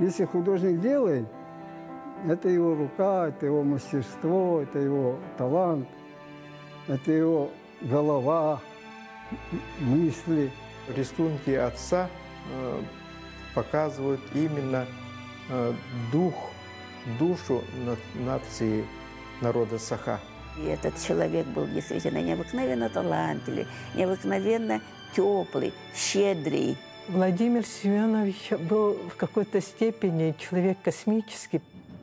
Если художник делает, это его рука, это его мастерство, это его талант, это его голова, мысли. Рисунки отца показывают именно душу нации, народа Саха. И этот человек был действительно необыкновенно талантливый, необыкновенно теплый, щедрый. Владимир Семенович был в какой-то степени человек космический.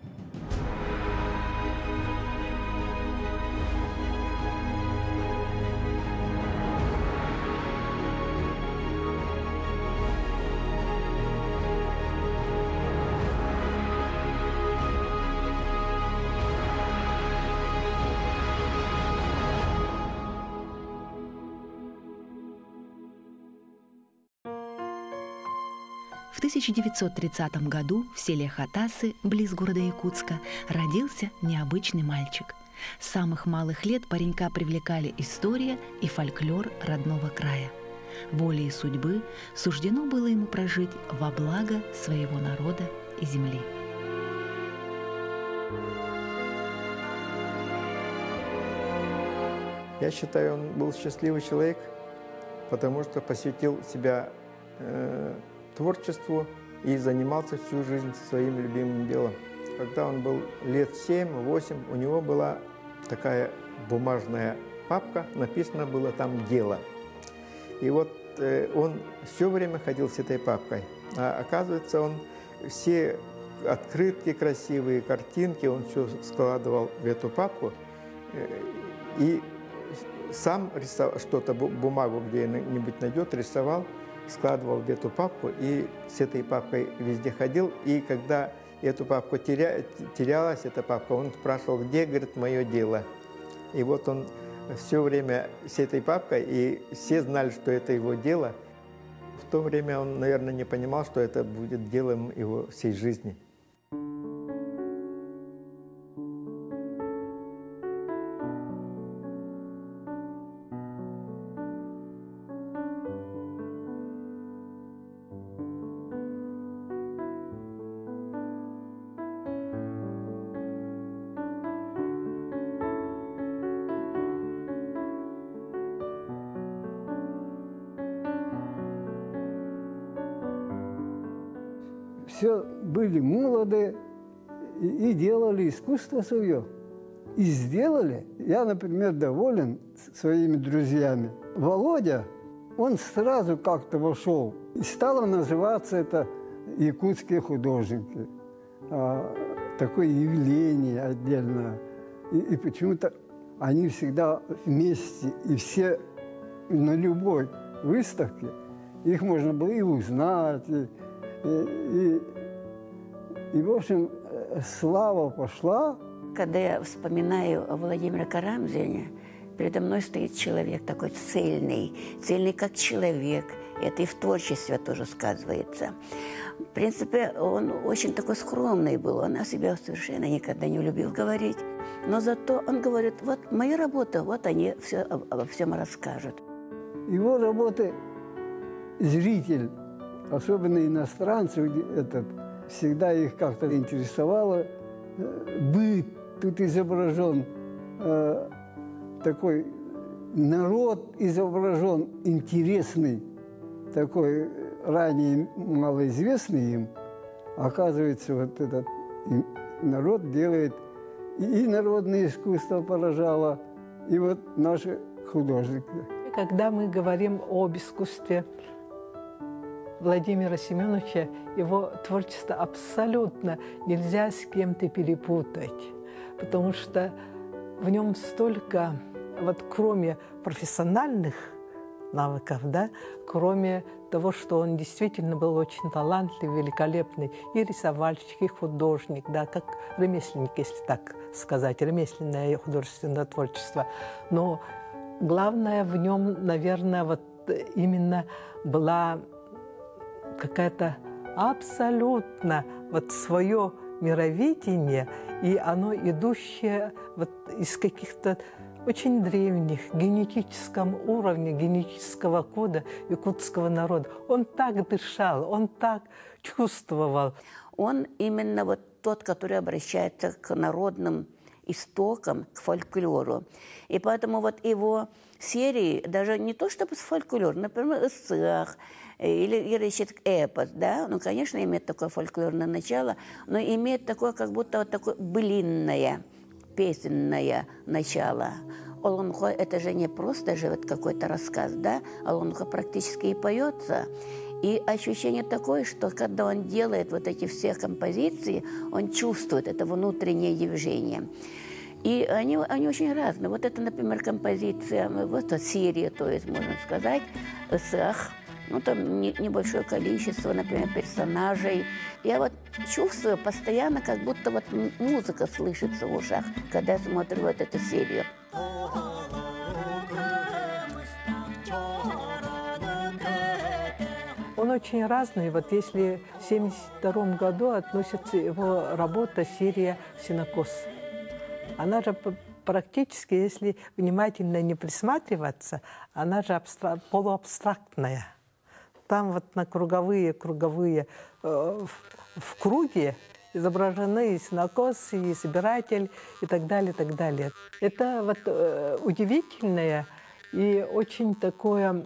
В 1930 году в селе Хатасы, близ города Якутска, родился необычный мальчик. С самых малых лет паренька привлекали история и фольклор родного края. Волей судьбы суждено было ему прожить во благо своего народа и земли. Я считаю, он был счастливый человек, потому что посвятил себя творчеству и занимался всю жизнь своим любимым делом. Когда он был лет 7-8, у него была такая бумажная папка, написано было там «Дело». И вот он все время ходил с этой папкой. А оказывается, он все открытки красивые, картинки, он все складывал в эту папку и сам рисовал что-то, бумагу где-нибудь найдет, рисовал, складывал в эту папку и с этой папкой везде ходил. И когда эту папку терялась, эта папка, он спрашивал, где, говорит, мое дело. И вот он все время с этой папкой, и все знали, что это его дело. В то время он, наверное, не понимал, что это будет делом его всей жизни. Все были молоды и делали искусство свое. И сделали. Я, например, доволен своими друзьями. Володя, он сразу как-то вошел. И стало называться это «Якутские художники». Такое явление отдельное. И почему-то они всегда вместе. И все на любой выставке их можно было и узнать, и, в общем, слава пошла. Когда я вспоминаю о Владимире Карамзине, передо мной стоит человек такой цельный как человек. Это и в творчестве тоже сказывается. В принципе, он очень такой скромный был, он о себе совершенно никогда не любил говорить. Но зато он говорит, вот моя работа, вот они обо всем расскажут. Его работы зритель, особенно иностранцы, всегда их как-то интересовало. Быт тут изображен, такой народ изображен интересный, такой ранее малоизвестный им. Оказывается, вот этот народ делает и народное искусство поражало, и вот наши художники. Когда мы говорим об искусстве Владимира Семеновича, его творчество абсолютно нельзя с кем-то перепутать, потому что в нем столько, вот кроме профессиональных навыков, да, кроме того, что он действительно был очень талантливый, великолепный и рисовальщик, и художник, да, как ремесленник, если так сказать, ремесленное и художественное творчество. Но главное в нем, наверное, вот именно была какая-то абсолютно вот свое мировидение, и оно идущее вот из каких-то очень древних, генетическом уровне, генетического кода якутского народа. Он так дышал, он так чувствовал. он именно вот тот, который обращается к народным истокам, к фольклору. И поэтому вот его серии, даже не то чтобы с фольклором, например, эссеах, или ищет эпос, да, ну, конечно, имеет такое фольклорное начало, но имеет такое, как будто вот такое былинное, песенное начало. Олонхо – это же не просто же вот какой-то рассказ, да, Олонхо практически и поется. И ощущение такое, что когда он делает вот эти все композиции, он чувствует это внутреннее движение. И они очень разные. Вот это, например, композиция, вот серия, то есть, можно сказать, эссеах. Ну, там небольшое количество, например, персонажей. Я вот чувствую постоянно, как будто вот музыка слышится в ушах, когда я смотрю вот эту серию. Он очень разный. Вот если в 1972 году относится его работа, серия «Синокос». Она же практически, если внимательно не присматриваться, она же полуабстрактная. Там вот на круговые в круге изображены и синокос, и собиратель, и так далее, и так далее. Это вот удивительное и очень такое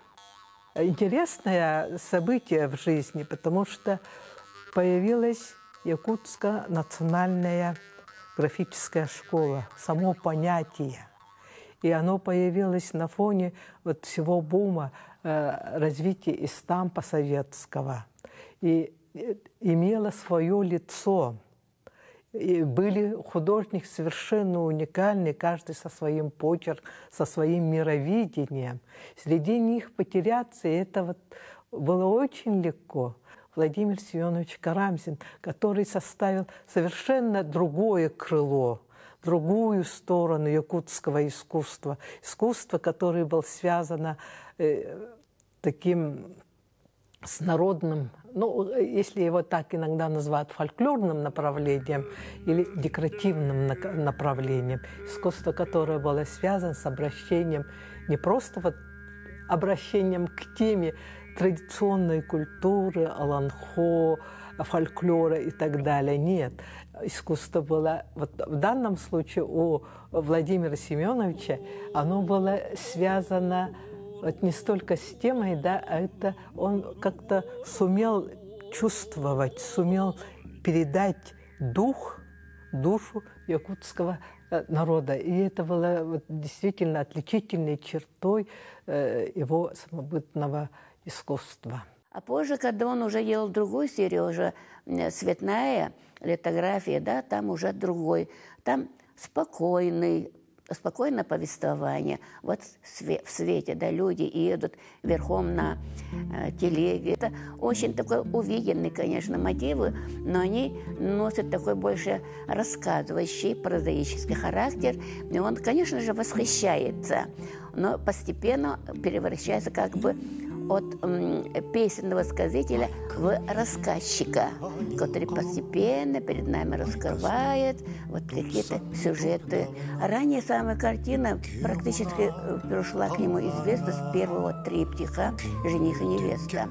интересное событие в жизни, потому что появилась Якутская национальная графическая школа, само понятие. И оно появилось на фоне вот всего бума развития эстампа советского. И имело свое лицо. И были художники совершенно уникальные, каждый со своим почерком, со своим мировидением. Среди них потеряться это вот было очень легко. Владимир Семенович Карамзин, который составил совершенно другое крыло, другую сторону якутского искусства. Искусство, которое было связано таким с народным, ну, если его так иногда называют, фольклорным направлением или декоративным направлением. Искусство, которое было связано с обращением, не просто вот обращением к теме традиционной культуры, олонхо, фольклора и так далее. Нет. Искусство было, вот в данном случае у Владимира Семеновича, оно было связано вот не столько с темой, да, а это он как-то сумел чувствовать, сумел передать душу якутского народа. И это было вот действительно отличительной чертой его самобытного искусства. А позже, когда он уже делал другую серию, уже цветная литография, да, там уже другой, там спокойное повествование. Вот в свете, да, люди едут верхом на телеге. Это очень такой увиденный, конечно, мотивы, но они носят такой больше рассказывающий, прозаический характер. И он, конечно же, восхищается, но постепенно превращается как бы от песенного сказителя в рассказчика, который постепенно перед нами раскрывает вот какие-то сюжеты. Ранее самая картина практически пришла к нему известность с первого триптиха «Жених и невеста».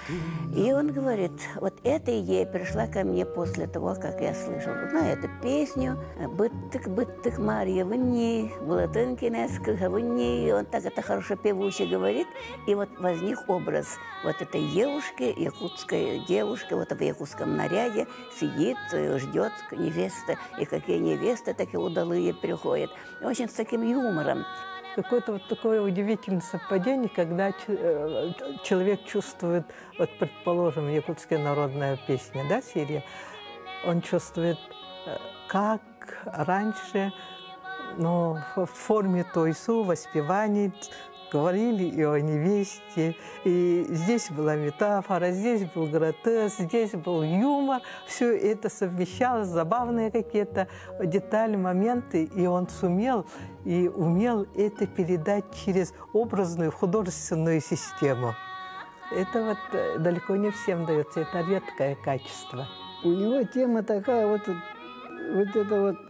И он говорит, вот эта идея пришла ко мне после того, как я слышал эту песню «Быттык Марья, вы не, Булатынкинеская, вы не». Он так это хорошо певуче говорит, и вот возник образ вот этой девушки, якутской девушки, вот в якутском наряде, сидит, ждет невесты, и какие невесты такие удалые приходят. Очень с таким юмором. Какое-то вот такое удивительное совпадение, когда человек чувствует, вот, предположим, якутская народная песня, да, серия, он чувствует, как раньше, ну, в форме тойсу, воспеваний, говорили и о невесте, и здесь была метафора, здесь был гротеск, здесь был юмор. Все это совмещалось, забавные какие-то детали, моменты, и он сумел и умел это передать через образную художественную систему. Это вот далеко не всем дается, это редкое качество. У него тема такая, вот это вот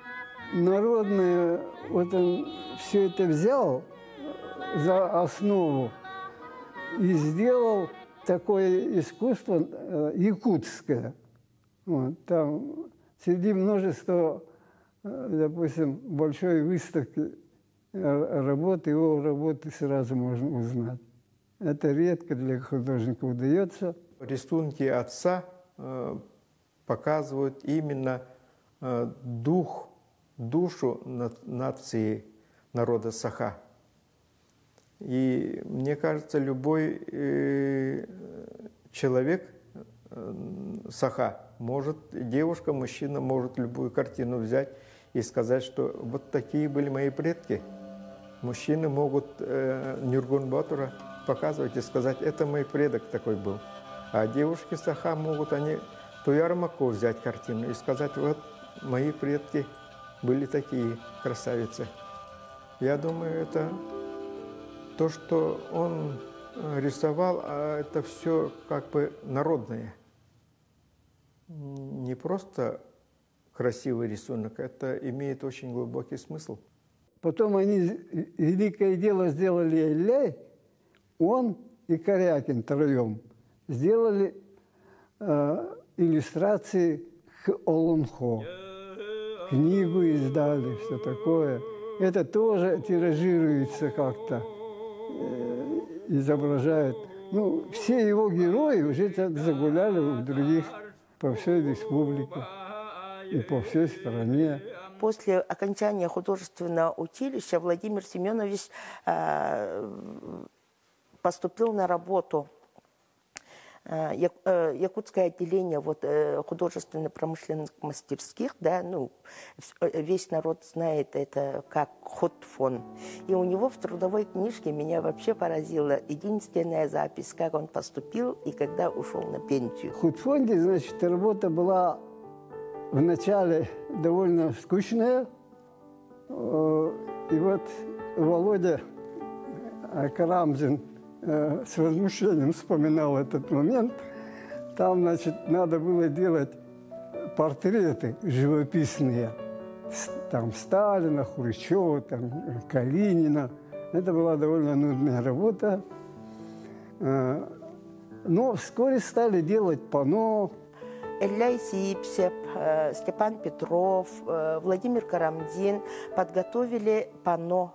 народное, вот он все это взял за основу и сделал такое искусство якутское. Вот, там среди множества, допустим, большой выставки работы, его работы сразу можно узнать. Это редко для художника удается. Рисунки отца показывают именно душу нации народа Саха. И мне кажется, любой человек Саха может, девушка, мужчина может любую картину взять и сказать, что вот такие были мои предки. Мужчины могут Нюргун Батура показывать и сказать, это мой предок такой был. А девушки Саха могут они Туярмаку взять картину и сказать, вот мои предки были такие красавицы. Я думаю, это то, что он рисовал, а это все как бы народное. Не просто красивый рисунок, это имеет очень глубокий смысл. Потом они великое дело сделали Элляй, он и Корякин втроем сделали иллюстрации к Олунхо. Книгу издали, все такое. Это тоже тиражируется как-то, изображает. Ну, все его герои уже загуляли у других по всей республике и по всей стране. После окончания художественного училища Владимир Семенович поступил на работу якутское отделение художественно-промышленных мастерских, да, ну, весь народ знает это как худфон. И у него в трудовой книжке меня вообще поразила единственная запись, как он поступил и когда ушел на пенсию. В худфонде, значит, работа была вначале довольно скучная. И вот Володя Карамзин с возмущением вспоминал этот момент. Там, значит, надо было делать портреты живописные. Там Сталина, Хрущева, там, Калинина. Это была довольно нудная работа. Но вскоре стали делать панно. Элляй Сипсеп, Степан Петров, Владимир Карамзин подготовили панно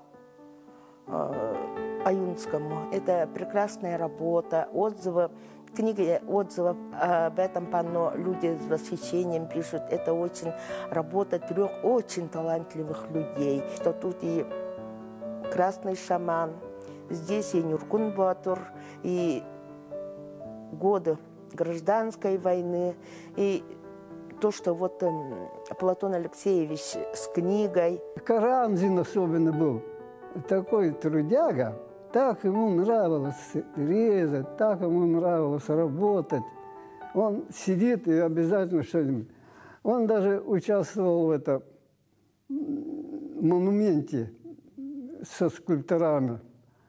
Аюнскому. Это прекрасная работа, отзывы, книги отзывов об этом панно люди с восхищением пишут. Это очень работа 3 очень талантливых людей. Что тут и красный шаман, здесь и Нюргун Батур, и годы гражданской войны, и то, что вот Платон Алексеевич с книгой. Карамзин особенно был такой трудяга, так ему нравилось резать, так ему нравилось работать. Он сидит и обязательно что-нибудь. Он даже участвовал в этом монументе со скульпторами.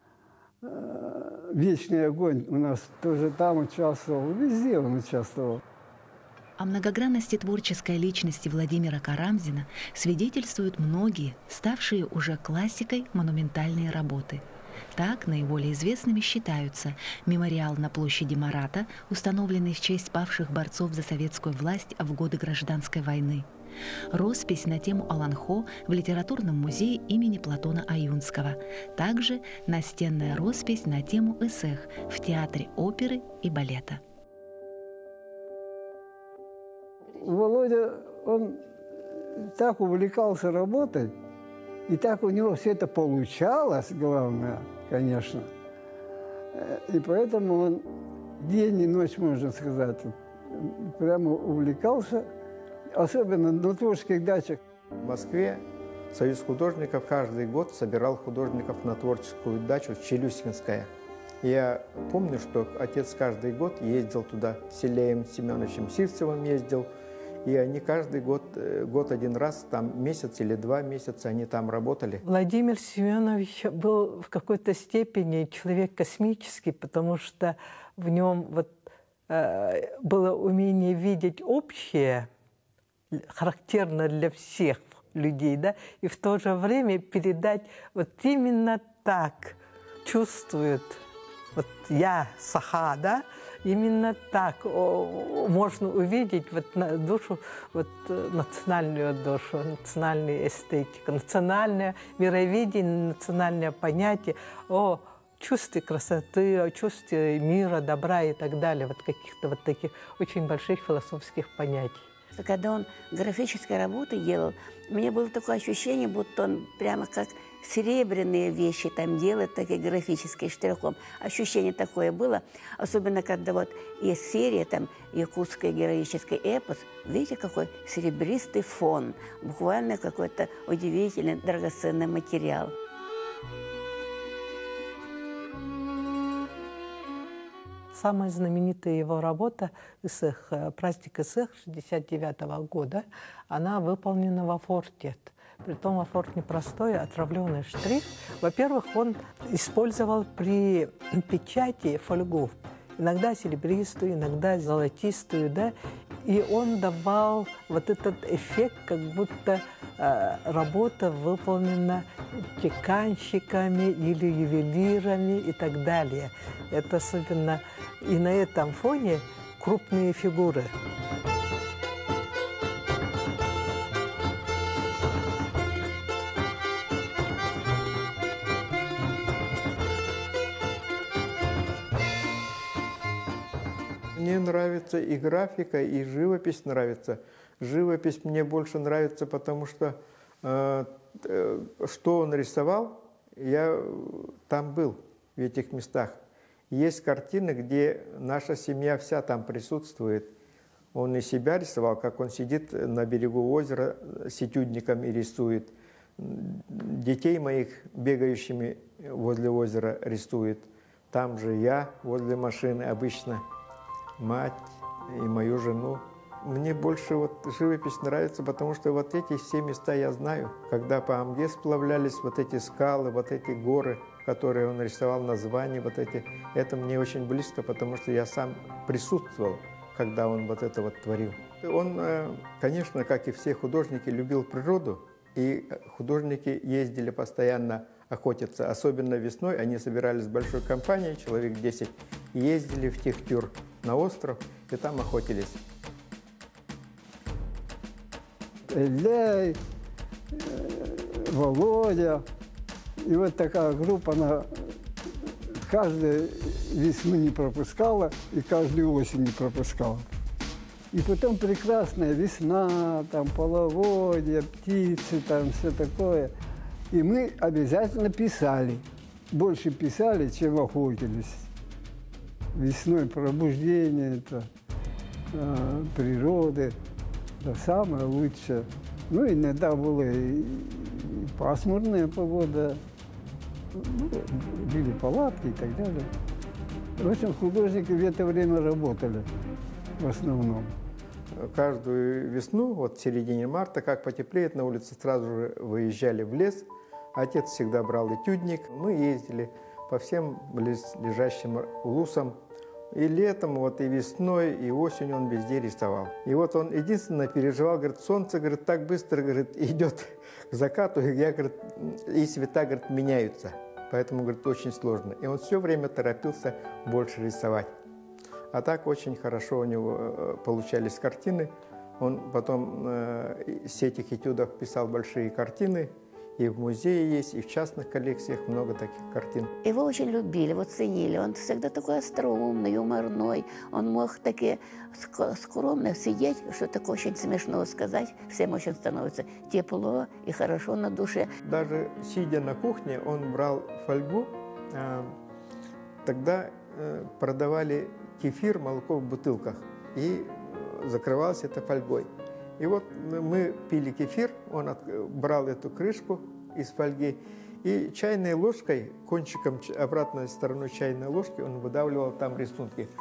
«Вечный огонь» у нас тоже там участвовал, везде он участвовал. О многогранности творческой личности Владимира Карамзина свидетельствуют многие, ставшие уже классикой, монументальные работы. Так, наиболее известными считаются мемориал на площади Марата, установленный в честь павших борцов за советскую власть в годы Гражданской войны, роспись на тему Олонхо в литературном музее имени Платона Аюнского, также настенная роспись на тему Эсэх в Театре оперы и балета. Володя, он так увлекался работой, и так у него все это получалось, главное, конечно. И поэтому он день и ночь, можно сказать, прямо увлекался, особенно на творческих дачах. В Москве Союз художников каждый год собирал художников на творческую дачу Челюскинская. Я помню, что отец каждый год ездил туда, с Ильей Семеновичем Сивцевым ездил, и они каждый год один раз, там месяц или 2 месяца они там работали. Владимир Семенович был в какой-то степени человек космический, потому что в нем было умение видеть общее, характерно для всех людей, да, и в то же время передать вот именно так чувствует. Вот я Саха, да, именно так можно увидеть вот душу, вот национальную душу, национальную эстетику, национальное мировидение, национальное понятие о чувстве красоты, о чувстве мира, добра и так далее, вот каких-то вот таких очень больших философских понятий. Когда он графические работы делал, у меня было такое ощущение, будто он прямо как серебряные вещи там делает, такие графические, штрихом. Ощущение такое было, особенно когда вот есть серия, там, якутский героический эпос. Видите, какой серебристый фон, буквально какой-то удивительный, драгоценный материал. Самая знаменитая его работа «Исых», праздник Исых 1969 года, она выполнена во форте. Притом во форт непростой, отравленный штрих. Во-первых, он использовал при печати фольгу, иногда серебристую, иногда золотистую, да, и он давал вот этот эффект, как будто работа выполнена чеканщиками или ювелирами и так далее. Это особенно и на этом фоне крупные фигуры. Мне нравится и графика, и живопись нравится. Живопись мне больше нравится, потому что что он рисовал, я там был, в этих местах. Есть картины, где наша семья вся там присутствует. Он и себя рисовал, как он сидит на берегу озера с этюдником и рисует. Детей моих, бегающими возле озера, рисует. Там же я возле машины обычно. Мать и мою жену. Мне больше вот живопись нравится, потому что вот эти все места я знаю. Когда по Амге сплавлялись вот эти скалы, вот эти горы, которые он рисовал, названия вот эти, это мне очень близко, потому что я сам присутствовал, когда он вот это вот творил. Он, конечно, как и все художники, любил природу, и художники ездили постоянно охотиться, особенно весной. Они собирались в большой компанией, человек 10, и ездили в Техтюр на остров, и там охотились. Илья, Володя. И вот такая группа, она каждую весну не пропускала и каждую осень не пропускала. И потом прекрасная весна, там половодье, птицы, там все такое. И мы обязательно писали. Больше писали, чем охотились. Весной пробуждение, это природы, это самое лучшее. Ну, иногда была и пасмурная погода, ну, были палатки и так далее. В общем, художники в это время работали в основном. Каждую весну, вот в середине марта, как потеплеет, на улице сразу же выезжали в лес. Отец всегда брал этюдник. Мы ездили по всем близлежащим улусам. И летом, вот и весной, и осенью он везде рисовал. И вот он единственное переживал, говорит, солнце, говорит, так быстро, говорит, идет к закату, и я, говорит, и цвета, говорит, меняются. Поэтому, говорит, очень сложно. И он все время торопился больше рисовать. А так очень хорошо у него получались картины. Он потом с этих этюдов писал большие картины. И в музее есть, и в частных коллекциях много таких картин. Его очень любили, его ценили. Он всегда такой остроумный, юморной. Он мог таки скромно сидеть, что такое очень смешно сказать. Всем очень становится тепло и хорошо на душе. Даже сидя на кухне, он брал фольгу. Тогда продавали кефир, молоко в бутылках. И закрывалось это фольгой. И вот мы пили кефир, он брал эту крышку из фольги и чайной ложкой, кончиком обратной стороной чайной ложки он выдавливал там рисунки.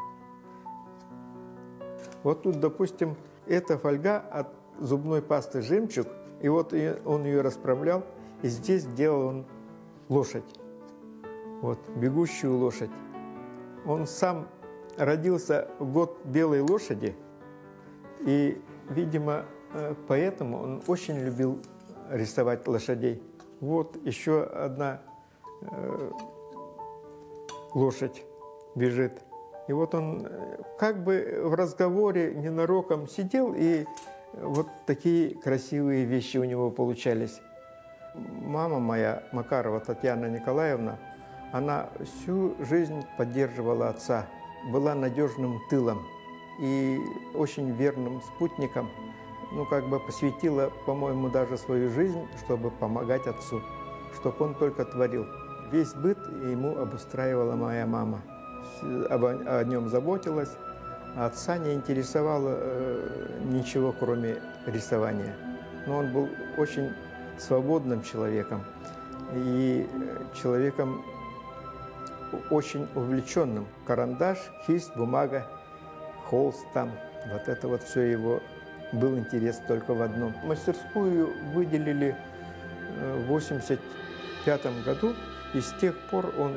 Вот тут, допустим, эта фольга от зубной пасты «Жемчуг», и вот он ее расправлял, и здесь делал он лошадь, вот, бегущую лошадь. Он сам родился в год белой лошади, и видимо, поэтому он очень любил рисовать лошадей. Вот еще одна лошадь бежит. И вот он как бы в разговоре ненароком сидел, и вот такие красивые вещи у него получались. Мама моя, Макарова Татьяна Николаевна, она всю жизнь поддерживала отца, была надежным тылом и очень верным спутником. Ну, как бы посвятила, по-моему, даже свою жизнь, чтобы помогать отцу, чтобы он только творил. Весь быт ему обустраивала моя мама. О нем заботилась, а отца не интересовало ничего, кроме рисования. Но он был очень свободным человеком и человеком очень увлеченным. Карандаш, кисть, бумага, холст там. Вот это вот все его был интерес только в одном. Мастерскую выделили в 1985 году, и с тех пор он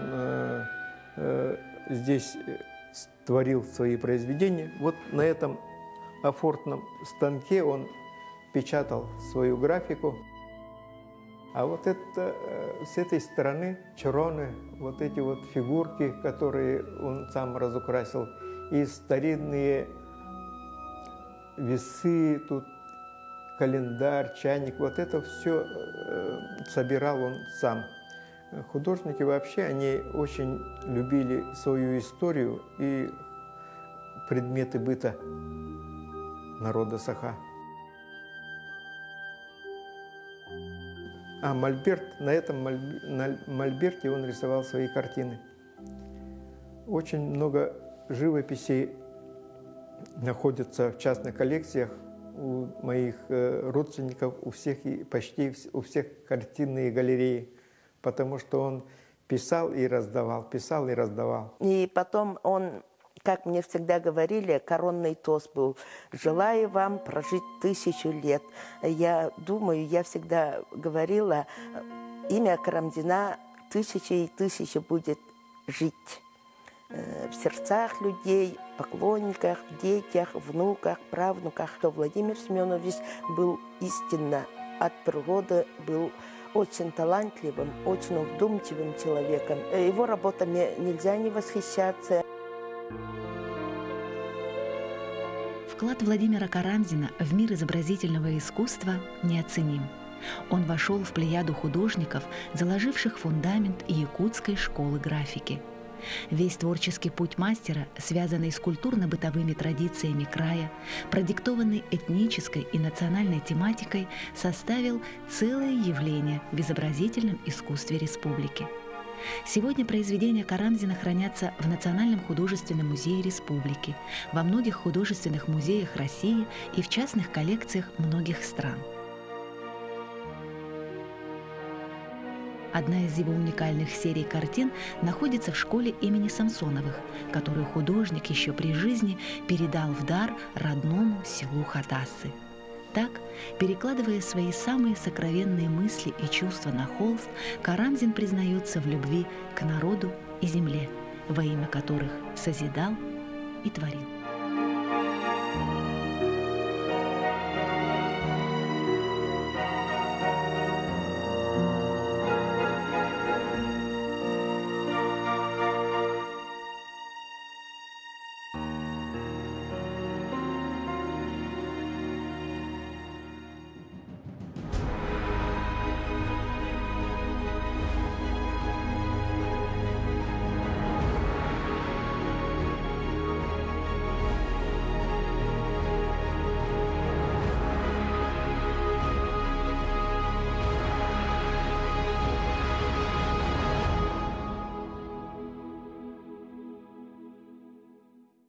здесь творил свои произведения. Вот на этом афортном станке он печатал свою графику. А вот это с этой стороны чароны, вот эти вот фигурки, которые он сам разукрасил, и старинные весы, тут календарь, чайник, вот это все собирал он сам. Художники вообще, они очень любили свою историю и предметы быта народа Саха. А мольберт, на этом мольберте он рисовал свои картины. Очень много живописей находится в частных коллекциях у моих родственников, у всех и почти у всех картинные галереи, потому что он писал и раздавал, писал и раздавал. И потом он, как мне всегда говорили, коронный тост был: «Желаю вам прожить 1000 лет». Я думаю, я всегда говорила, имя Карамзина 1000 и 1000 будет жить в сердцах людей, поклонниках, детях, внуках, правнуках. То Владимир Семенович был истинно от природы, был очень талантливым, очень вдумчивым человеком. Его работами нельзя не восхищаться. Вклад Владимира Карамзина в мир изобразительного искусства неоценим. Он вошел в плеяду художников, заложивших фундамент якутской школы графики. Весь творческий путь мастера, связанный с культурно-бытовыми традициями края, продиктованный этнической и национальной тематикой, составил целое явление в изобразительном искусстве республики. Сегодня произведения Карамзина хранятся в Национальном художественном музее республики, во многих художественных музеях России и в частных коллекциях многих стран. Одна из его уникальных серий картин находится в школе имени Самсоновых, которую художник еще при жизни передал в дар родному селу Хатасы. Так, перекладывая свои самые сокровенные мысли и чувства на холст, Карамзин признается в любви к народу и земле, во имя которых созидал и творил.